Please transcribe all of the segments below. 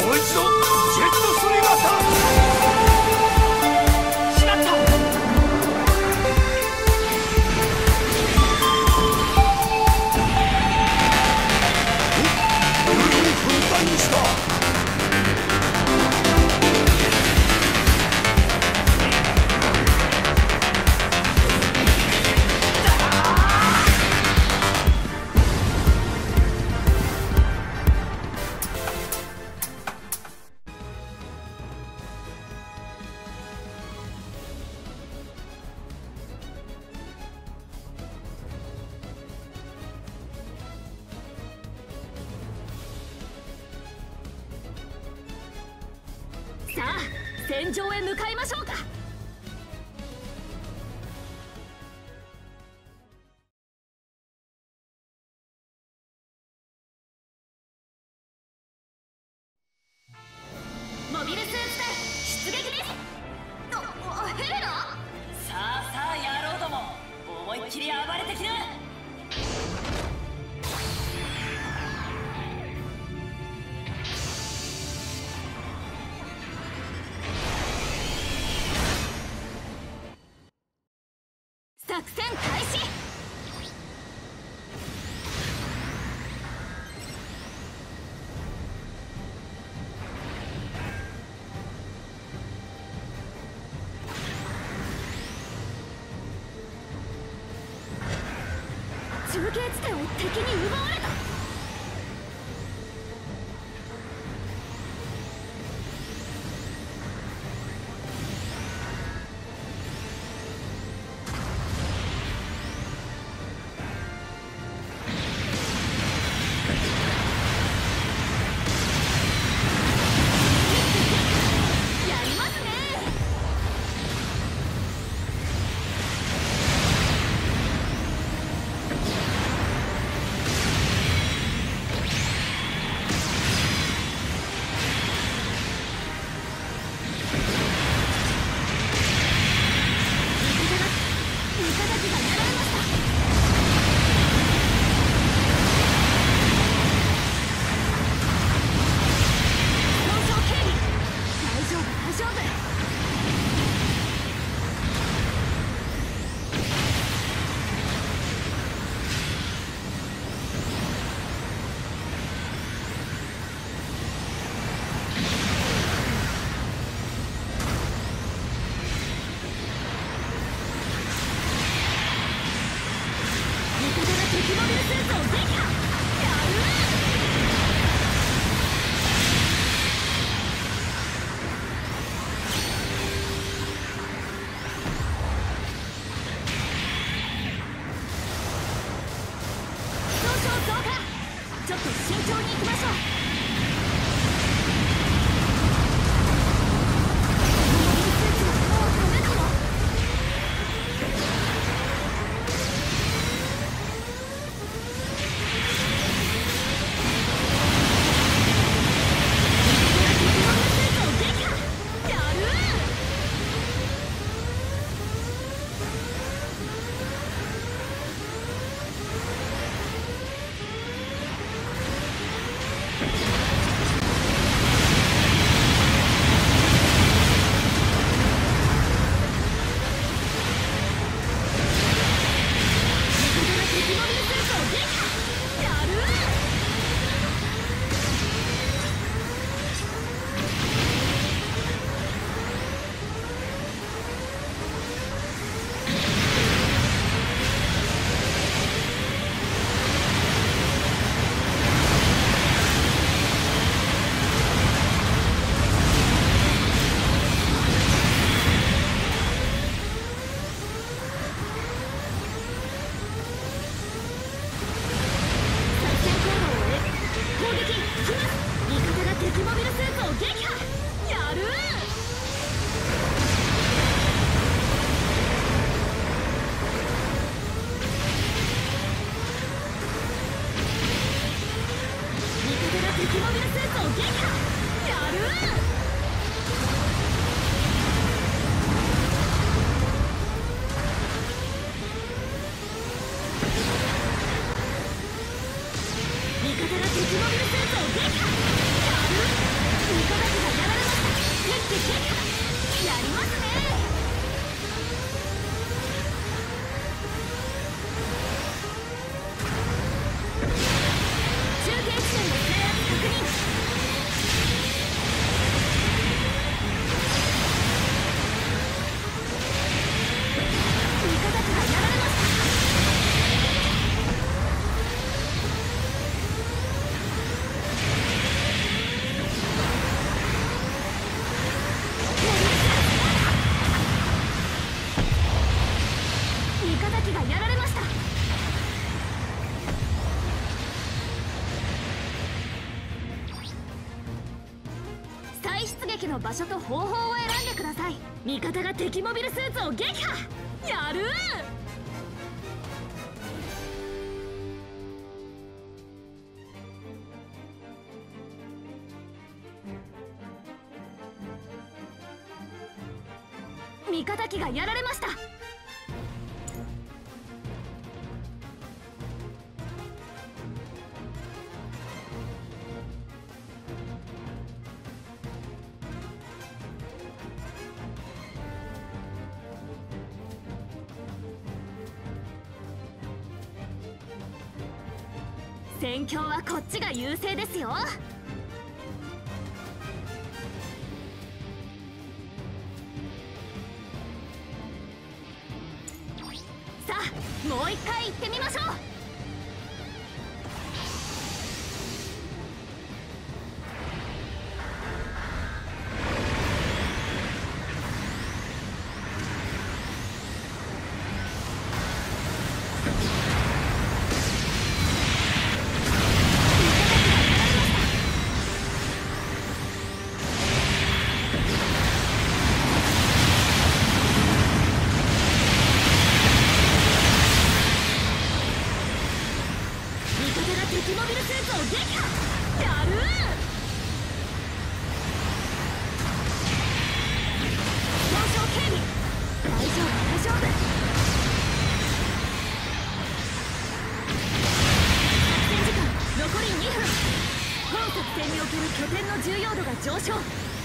う一度ジェットストリーマスター。 さあ戦場へ向かいましょうか。モビルスーツ隊出撃です。ヘレナ。 さあさあ野郎ども、思いっきり暴れてきな。 作戦開始。中継地点を敵に奪われた。ちょっと慎重に行きましょう。味方が敵モビルスーツを撃破。やる。味再出撃の場所と方法を選んでください。味方が敵モビルスーツを撃破。やる味方機がやられました。戦況はこっちが優勢ですよ。さあもう一回行ってみましょう。敵モビルスーツを撃破。やる表彰警備。大丈夫大丈夫。作戦時間残り2分。本作戦における拠点の重要度が上昇。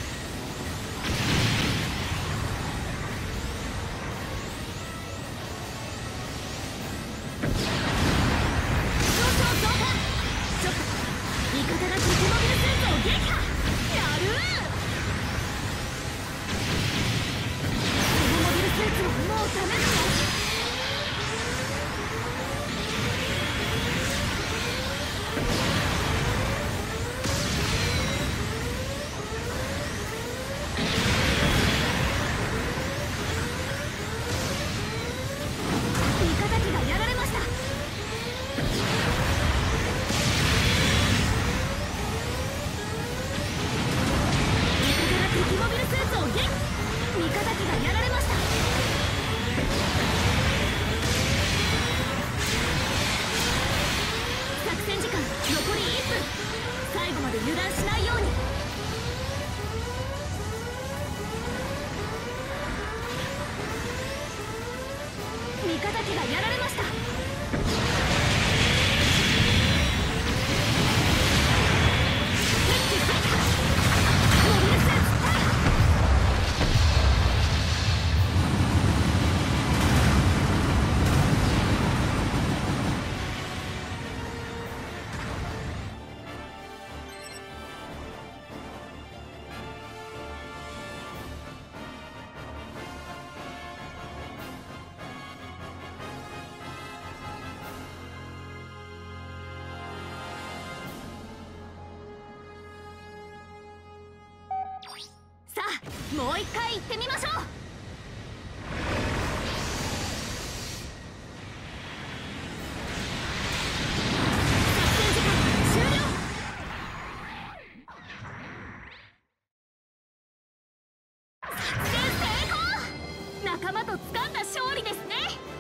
味方が敵モビルスーツを撃破。やるこのモビルスーツはもうダメだよ。味方機がやられました。敵モビルスーツを撃破。味方機がやられました。作戦時間残り1分。最後まで油断しないように。味方機がやられました。さあもう一回行ってみましょう。作戦時間終了。作戦成功。仲間と掴んだ勝利ですね。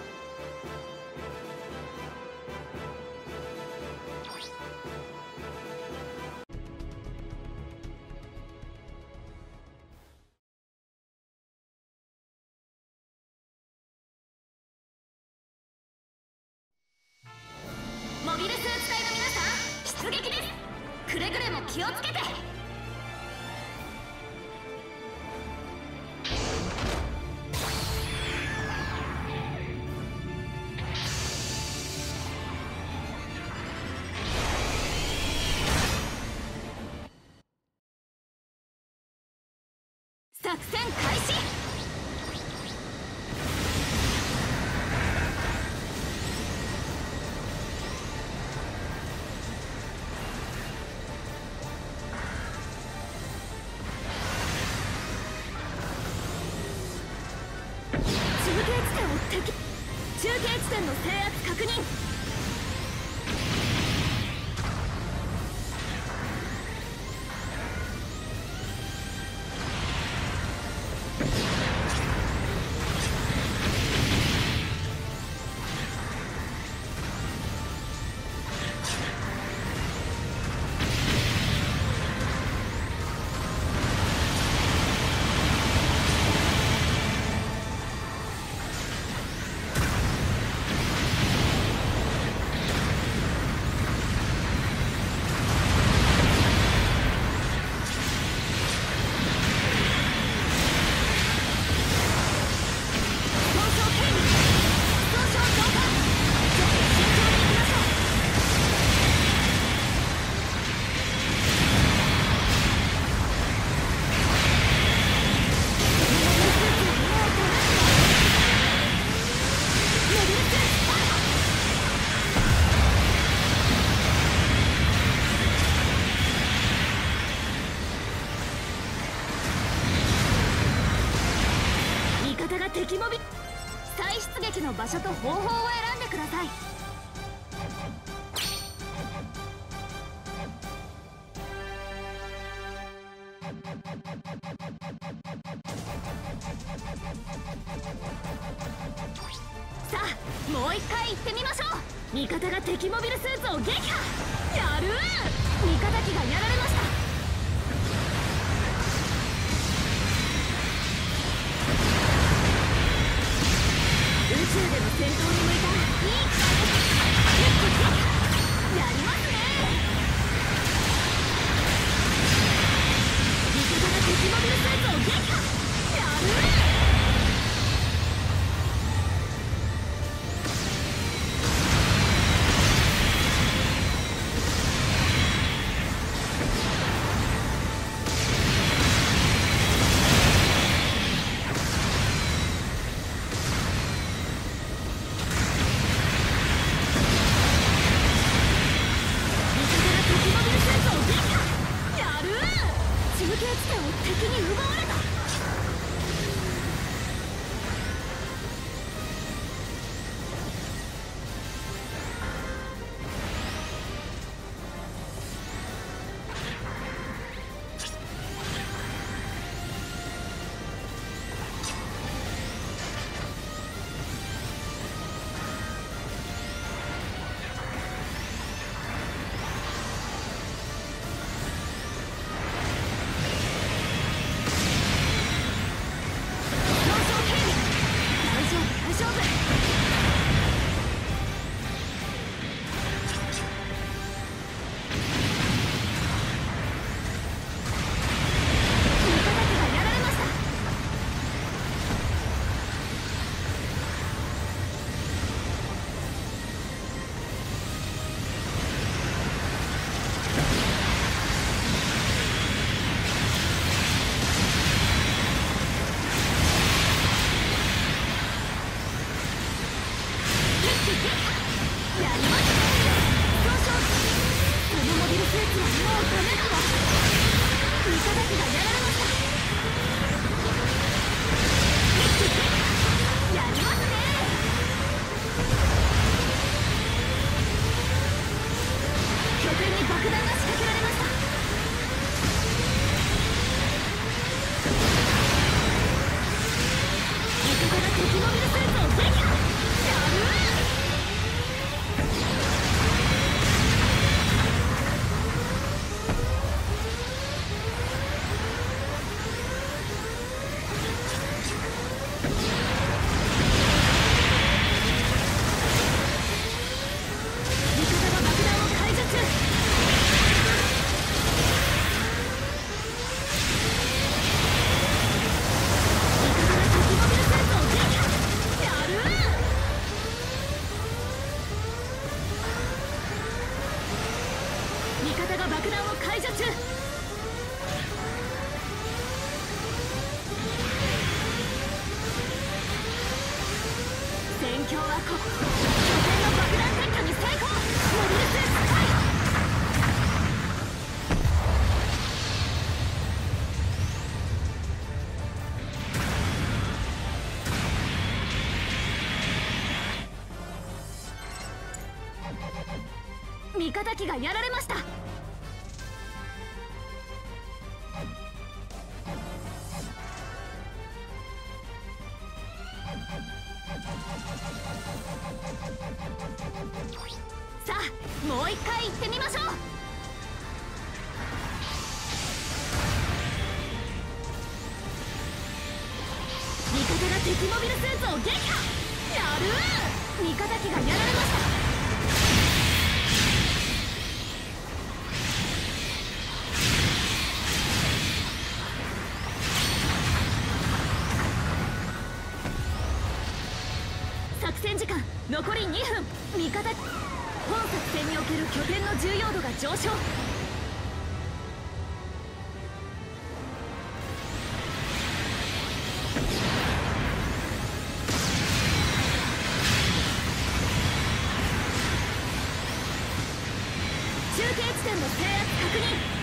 モビルスーツ隊の皆さん出撃です。くれぐれも気をつけて。作戦開始。中継地点の制圧確認。 敵モビ再出撃の場所と方法を選んでください。さあもう一回行ってみましょう。味方が敵モビルスーツを撃破。やるー、味方機がやられました。宇宙での戦闘に向いたいい機会です。やりますね。味方が敵モビルスーツを撃破。やる。味方機がやられました。さあもう一回行ってみましょう。味方が敵モビルスーツを撃破。やるー、味方機がやられました。作戦時間残り2分。味方本作戦における拠点の重要度が上昇。中継地点の制圧確認。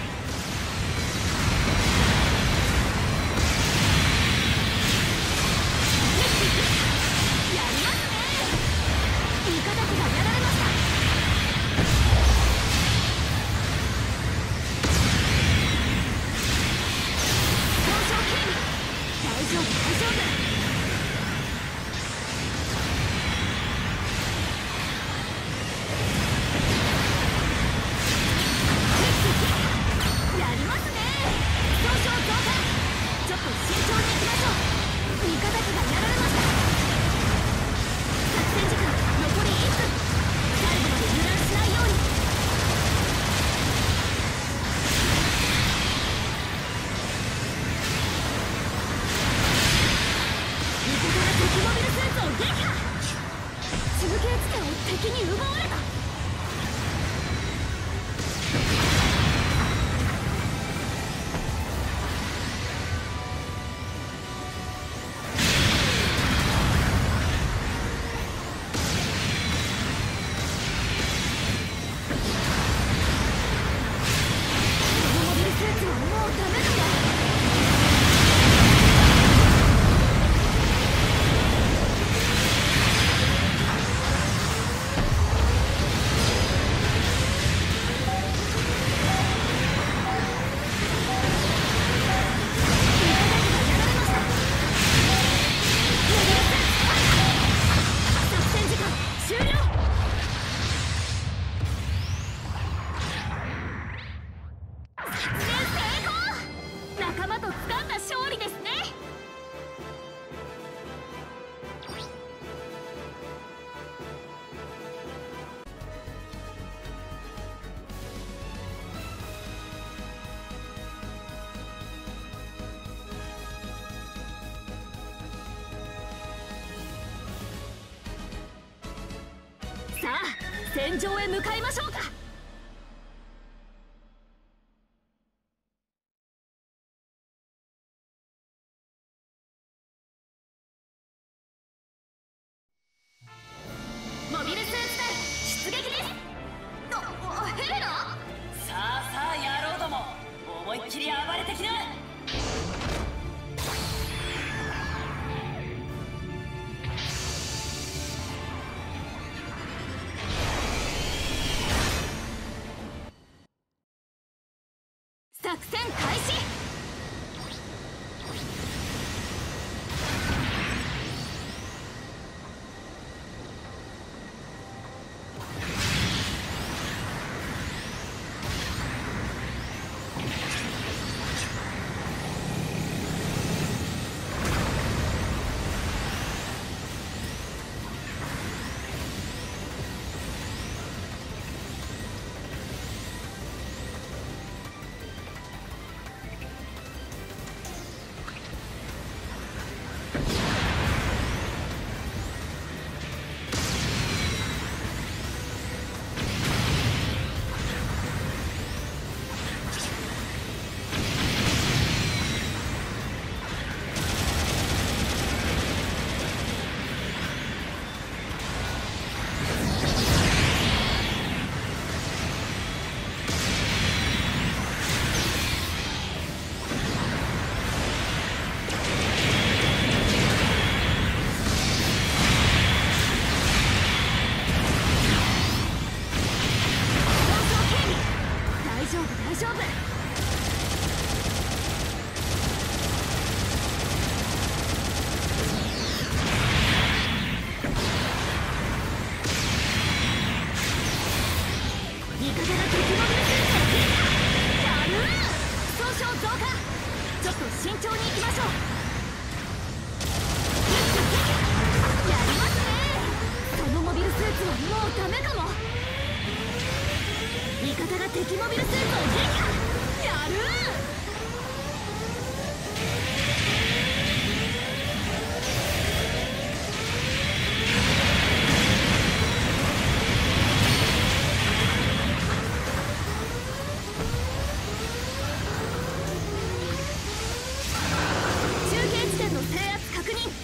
戦場へ向かいましょうか。モビルスーツ隊出撃です。ヘイラ。 さあさあ野郎ども、思いっきり暴れてきな。 作戦開始。敵モビルスーツを撃破。やる中継地点の制圧確認。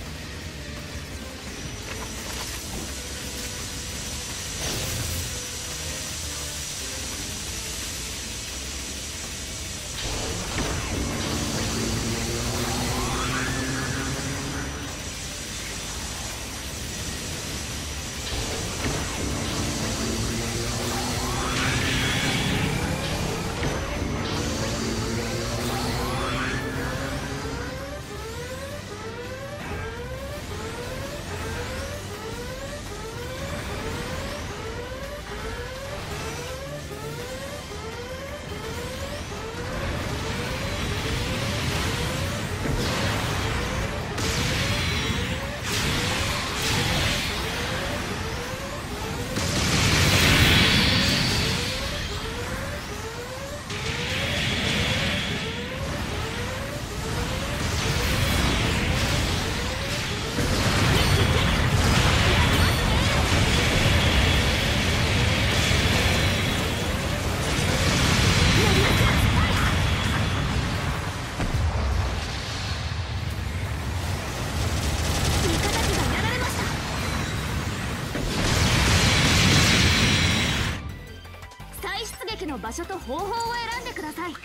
場所と方法を選んでください。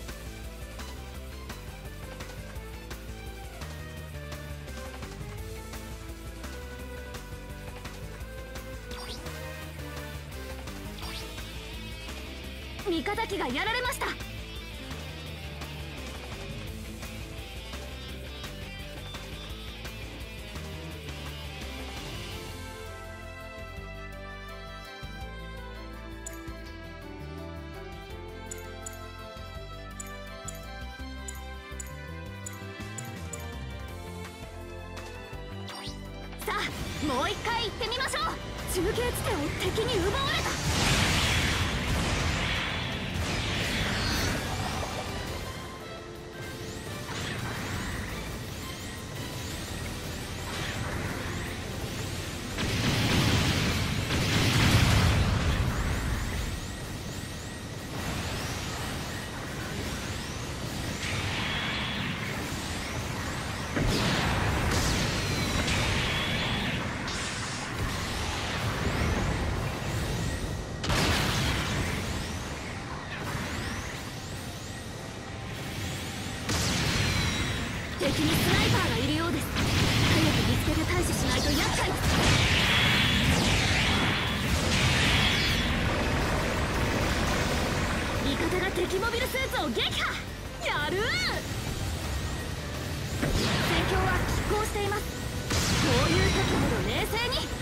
味方機がやられました。さあもう一回行ってみましょう。中継地点を敵に奪われた。 敵にスナイパーがいるようです。早く見つけて対処しないと厄介です。味方が敵モビルスーツを撃破。やるー。戦況は拮抗しています。こういう時ほど冷静に。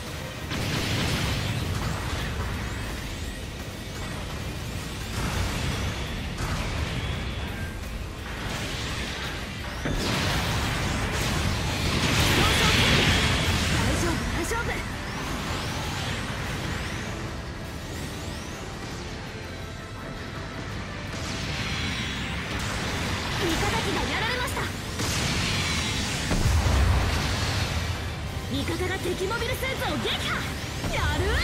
味方が敵モビルスーツを撃破。やるー。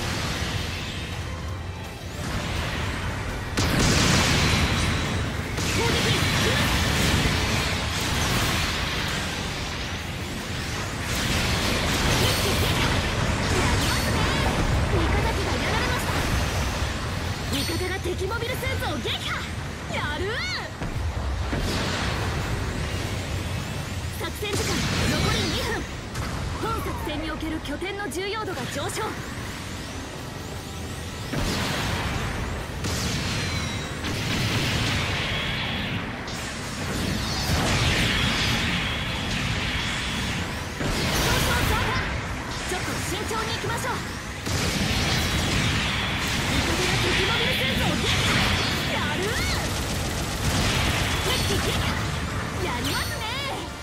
攻撃します。一気撃破。やりますね。味方機がやられました。味方が敵モビルスーツを撃破。やるー。作戦時間残り2分。本作戦における拠点の重要度が上昇。ちょっと慎重に行きましょう。味方が敵モビルスーツを撃破。やるー。敵撃破。やりますね。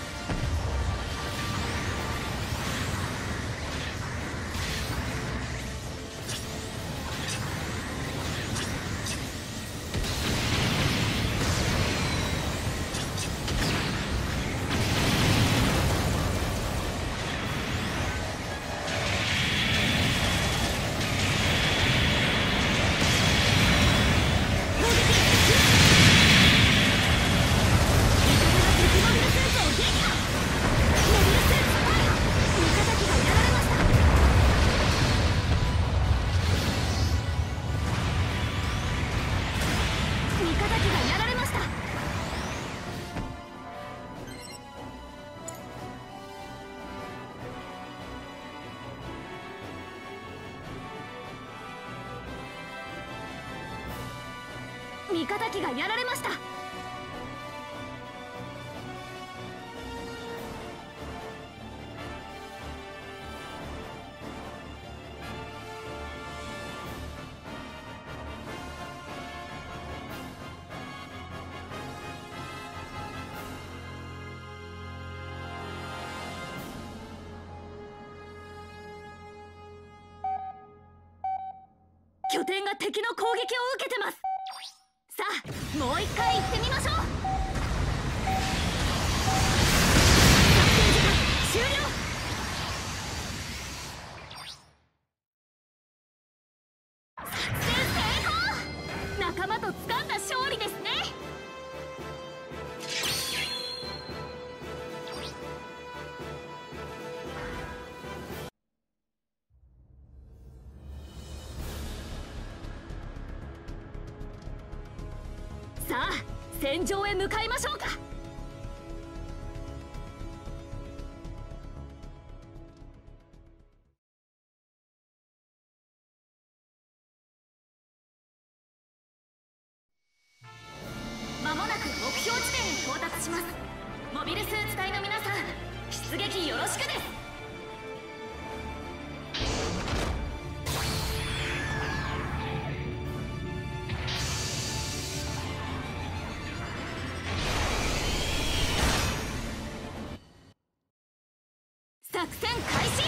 味方機がやられました。拠点が敵の攻撃を受けてます。さあ、もう一回行ってみましょう。作戦時間終了。作戦成功。仲間と掴んだ勝利ですね。さあ、戦場へ向かいましょうか。まもなく目標地点に到達します。モビルスーツ隊の皆さん、出撃よろしくです。作戦開始。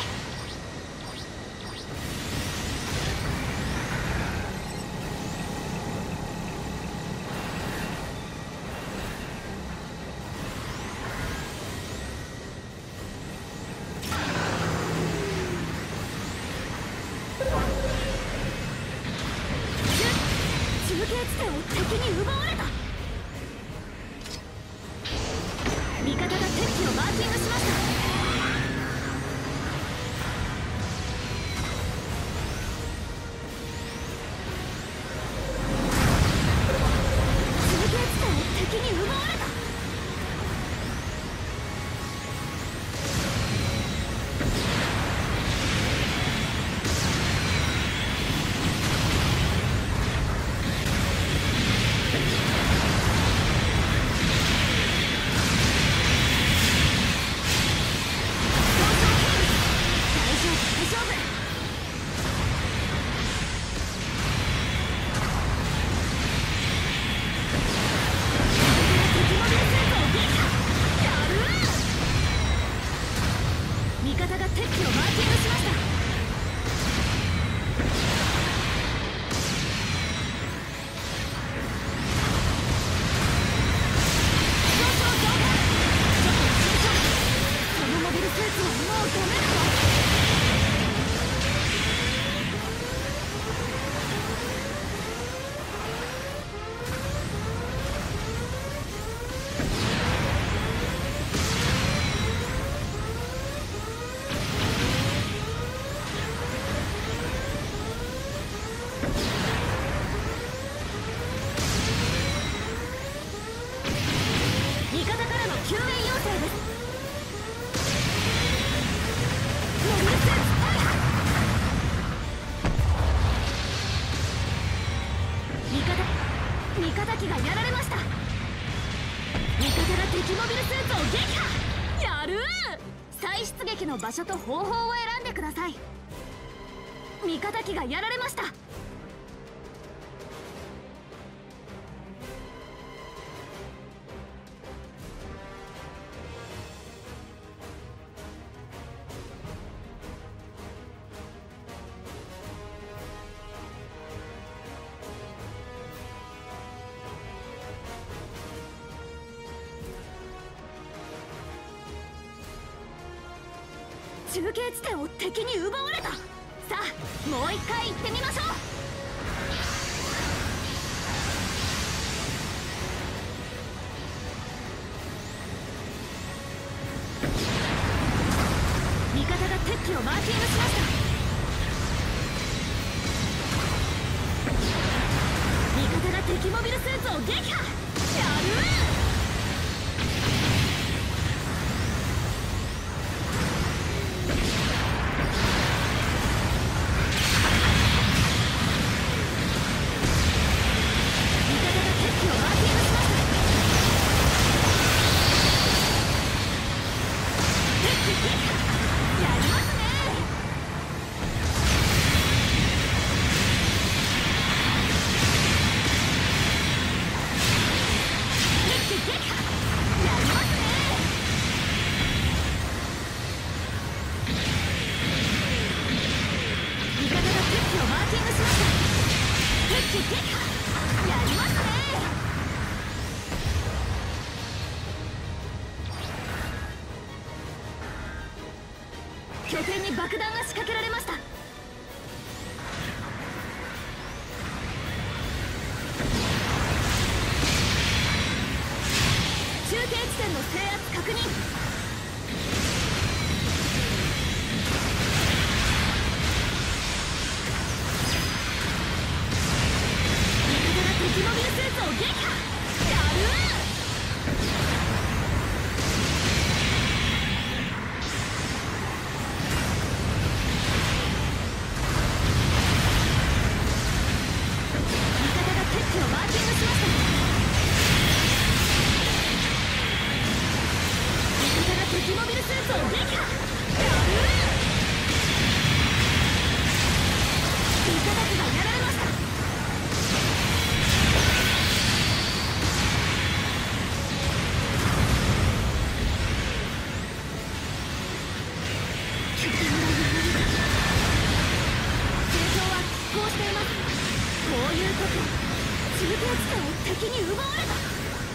敵モビルスーツを撃破。やるー。再出撃の場所と方法を選んでください。味方機がやられました。中継地点を敵に奪われた。さあもう一回行ってみましょう。味方が敵機をマーキングしました。味方が敵モビルスーツを撃破。やるー。拠点に爆弾が仕掛けられました。中継地点の制圧確認。味方が敵モビルスーツを撃破。やるー。敵モビルスーツを撃破。やるー。味方機がやられました。拠点がやられた。戦況は拮抗しています。こういう時中継地点を敵に奪われた。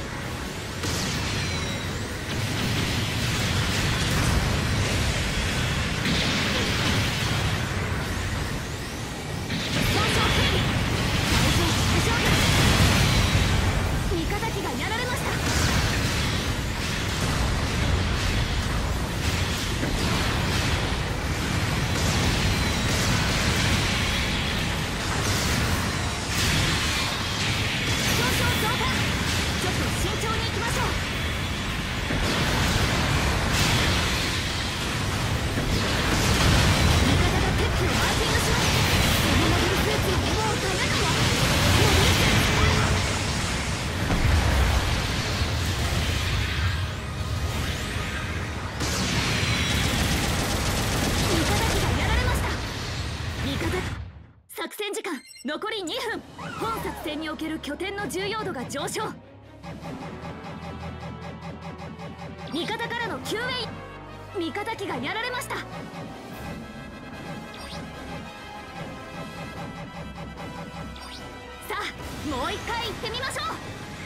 作戦時間残り2分。本作戦における拠点の重要度が上昇。味方からの救援。味方機がやられました。さあもう一回行ってみましょう。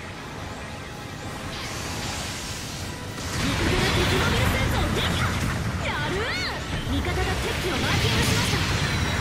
味方が敵モビルスーツを撃破。やるー。味方が敵機をマーキングしました。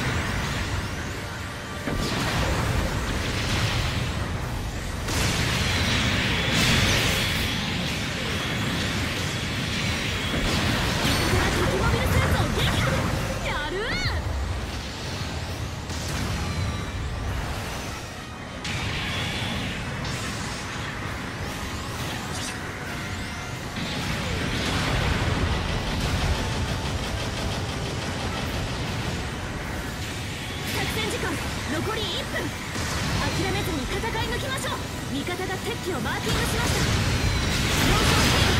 残り1分。諦めずに戦い抜きましょう。味方が敵機をマーキングしました。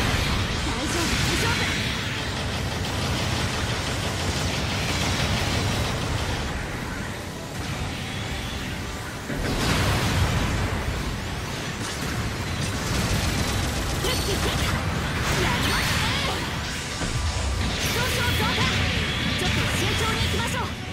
撃撃破やりますね。少々増加ちょっと慎重にいきましょう。